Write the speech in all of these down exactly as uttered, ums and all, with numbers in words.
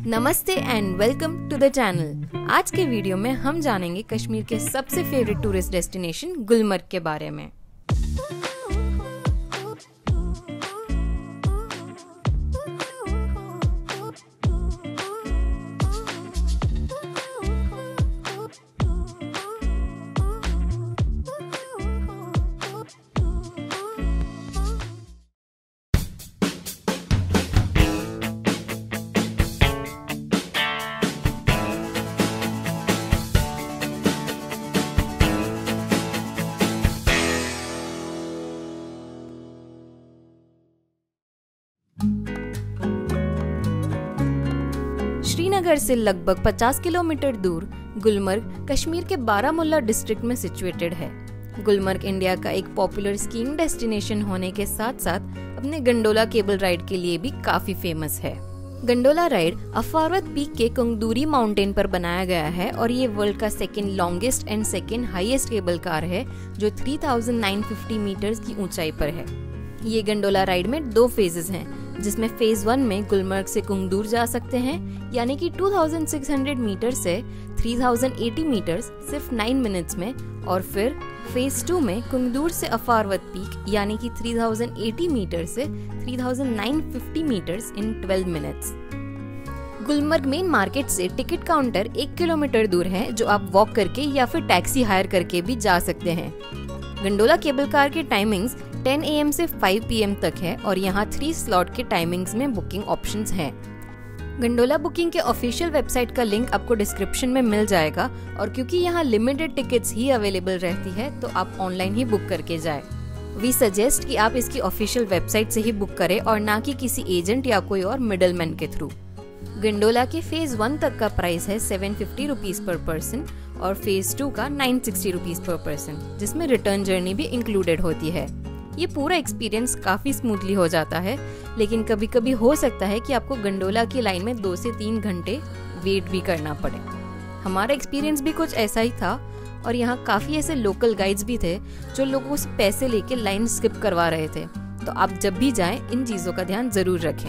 नमस्ते and welcome to the channel. आज के वीडियो में हम जानेंगे कश्मीर के सबसे फेवरेट टूरिस्ट डेस्टिनेशन गुलमर्ग के बारे में। श्रीनगर से लगभग पचास किलोमीटर दूर गुलमर्ग कश्मीर के बारामुल्ला डिस्ट्रिक्ट में सिचुएटेड है। गुलमर्ग इंडिया का एक पॉपुलर स्कीइंग डेस्टिनेशन होने के साथ साथ अपने गंडोला केबल राइड के लिए भी काफी फेमस है। गंडोला राइड अफारवत पीक के कुंगदूरी माउंटेन पर बनाया गया है और ये वर्ल्ड का second longest and second highest cable car है जो तीन हज़ार नौ सौ पचास मीटर्स की ऊंचाई पर है। ये गंडोला राइड में दो फेजेस हैं, जिसमें फेज वन में गुलमर्ग से कुंगदूर जा सकते हैं, यानी कि छब्बीस सौ मीटर से तीन हज़ार अस्सी मीटर्स सिर्फ नौ मिनट्स में, और फिर फेज टू में कुंगदूर से अफारवत पीक यानी कि तीन हज़ार अस्सी मीटर से तीन हज़ार नौ सौ पचास मीटर्स इन बारह मिनट्स। गुलमर्ग मेन मार्केट से टिकट काउंटर एक किलोमीटर दूर है, जो आप वॉक करके या फिर टैक्सी हायर करके भी जा सकते हैं। गंडोला केबल कार के टाइमिंग्स दस ए एम से पाँच पी एम तक है और यहाँ थ्री स्लॉट के टाइमिंग्स में बुकिंग ऑप्शंस हैं। गंडोला बुकिंग के ऑफिशियल वेबसाइट का लिंक आपको डिस्क्रिप्शन में मिल जाएगा, और क्योंकि यहाँ लिमिटेड टिकट्स ही अवेलेबल रहती है तो आप ऑनलाइन ही बुक करके जाए। वी सजेस्ट कि आप इसकी ऑफिशियल वेबसाइट से ही बुक करें और ना कि किसी एजेंट या कोई और मिडलमैन के थ्रू। गंडोला के फेज वन तक का प्राइस है seven fifty rupees per person और फेज टू का nine sixty rupees per person, जिसमें रिटर्न जर्नी भी इंक्लूडेड होती है। ये पूरा एक्सपीरियंस काफी स्मूथली हो जाता है, लेकिन कभी कभी हो सकता है कि आपको गंडोला की लाइन में दो से तीन घंटे वेट भी करना पड़े। हमारा एक्सपीरियंस भी कुछ ऐसा ही था और यहाँ काफी ऐसे लोकल गाइड्स भी थे जो लोगों से पैसे लेके लाइन स्किप करवा रहे थे, तो आप जब भी जाएं इन चीजों का ध्यान जरूर रखें।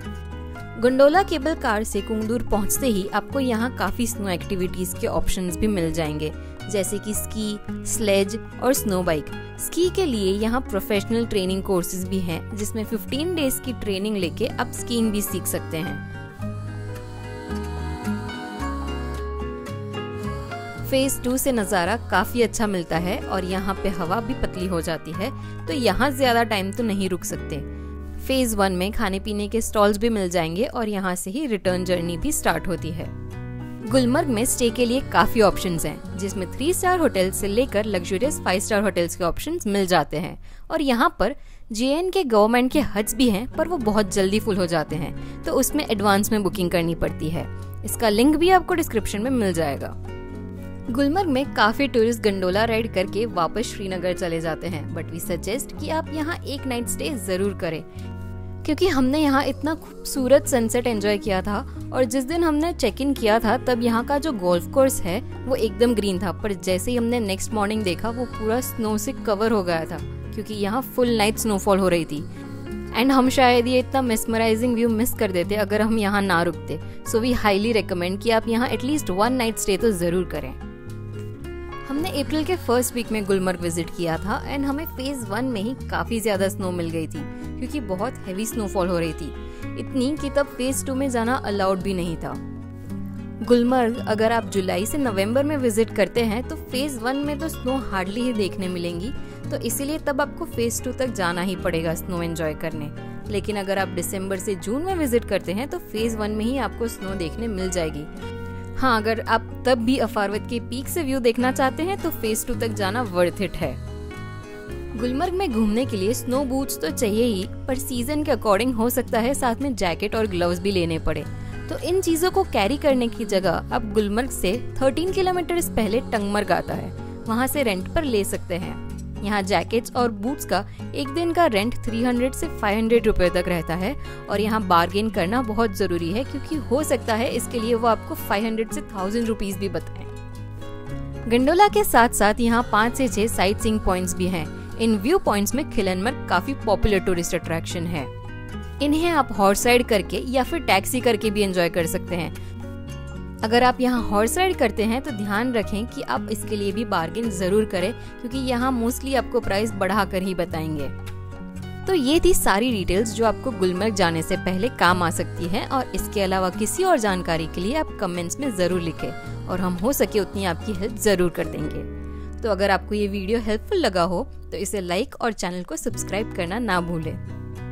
गंडोला केबल कार से कुंगदूर पहुंचते ही आपको यहाँ काफी स्नो एक्टिविटीज के ऑप्शंस भी मिल जाएंगे, जैसे कि स्की, स्लेज और स्नो बाइक। स्की के लिए यहाँ प्रोफेशनल ट्रेनिंग कोर्सेज भी हैं, जिसमें पंद्रह डेज की ट्रेनिंग लेके आप स्कीइंग भी सीख सकते हैं। फेज टू से नज़ारा काफी अच्छा मिलता है और यहाँ पे हवा भी पतली हो जाती है, तो यहाँ ज्यादा टाइम तो नहीं रुक सकते। फेज वन में खाने पीने के स्टॉल्स भी मिल जाएंगे और यहाँ से ही रिटर्न जर्नी भी स्टार्ट होती है। गुलमर्ग में स्टे के लिए काफी ऑप्शंस हैं, जिसमें थ्री स्टार होटल से लेकर लग्जरियस फाइव स्टार होटल्स के ऑप्शंस मिल जाते हैं, और यहाँ पर जे एन के गवर्नमेंट के हट्स भी हैं, पर वो बहुत जल्दी फुल हो जाते हैं, तो उसमें एडवांस में बुकिंग करनी पड़ती है। इसका लिंक भी आपको डिस्क्रिप्शन में मिल जाएगा। गुलमर्ग में काफी टूरिस्ट गंडोला राइड करके वापस श्रीनगर चले जाते हैं, बट वी सजेस्ट कि आप यहाँ एक नाइट स्टे जरूर करें, क्योंकि हमने यहाँ इतना खूबसूरत सनसेट एंजॉय किया था, और जिस दिन हमने चेक इन किया था तब यहाँ का जो गोल्फ कोर्स है वो एकदम ग्रीन था, पर जैसे ही हमने नेक्स्ट मॉर्निंग देखा वो पूरा स्नो से कवर हो गया था, क्योंकि यहाँ फुल नाइट स्नोफॉल हो रही थी। एंड हम शायद ये इतना मेस्मराइजिंग व्यू मिस कर देते अगर हम यहाँ ना रुकते। सो वी हाईली रिकमेंड कि आप यहाँ एटलीस्ट वन नाइट स्टे तो जरूर करें। हमने अप्रैल के फर्स्ट वीक में गुलमर्ग विजिट किया था एंड हमें फेज वन में ही काफी ज्यादा स्नो मिल गई थी, क्योंकि बहुत हैवी स्नोफॉल हो रही थी, इतनी कि तब फेज टू में जाना अलाउड भी नहीं था। गुलमर्ग अगर आप जुलाई से नवंबर में विजिट करते हैं तो फेज वन में तो स्नो हार्डली ही देखने मिलेंगी, तो इसीलिए तब आपको फेज टू तक जाना ही पड़ेगा स्नो एंजॉय करने। लेकिन अगर आप दिसंबर से जून में विजिट करते हैं तो फेज वन में ही आपको स्नो देखने मिल जाएगी। हाँ, अगर आप तब भी अफारवत के पीक से व्यू देखना चाहते हैं तो फेज टू तक जाना वर्थ इट है। गुलमर्ग में घूमने के लिए स्नो बूट्स तो चाहिए ही, पर सीजन के अकॉर्डिंग हो सकता है साथ में जैकेट और ग्लव्स भी लेने पड़े, तो इन चीजों को कैरी करने की जगह आप गुलमर्ग से तेरह किलोमीटर पहले टंगमर्ग आता है, वहाँ से रेंट पर ले सकते हैं। यहाँ जैकेट्स और बूट्स का एक दिन का रेंट तीन सौ से पाँच सौ रुपए तक रहता है, और यहाँ बार्गेन करना बहुत जरूरी है, क्योंकि हो सकता है इसके लिए वो आपको पाँच सौ से थाउजेंड रुपीज भी बताएं। गंडोला के साथ साथ यहाँ पाँच से छह साइट सीइंग पॉइंट्स भी हैं। इन व्यू पॉइंट्स में खिलनमर्ग काफी पॉपुलर टूरिस्ट अट्रैक्शन है। इन्हें आप हॉर्स राइड करके या फिर टैक्सी करके भी एंजॉय कर सकते हैं। अगर आप यहाँ हॉर्स राइड करते हैं तो ध्यान रखें कि आप इसके लिए भी बार्गेन ज़रूर करें, क्योंकि यहाँ मोस्टली आपको प्राइस बढ़ा कर ही बताएंगे। तो ये थी सारी डिटेल्स जो आपको गुलमर्ग जाने से पहले काम आ सकती हैं, और इसके अलावा किसी और जानकारी के लिए आप कमेंट्स में ज़रूर लिखें और हम हो सके उतनी आपकी हेल्प ज़रूर कर देंगे। तो अगर आपको ये वीडियो हेल्पफुल लगा हो तो इसे लाइक और चैनल को सब्सक्राइब करना ना भूलें।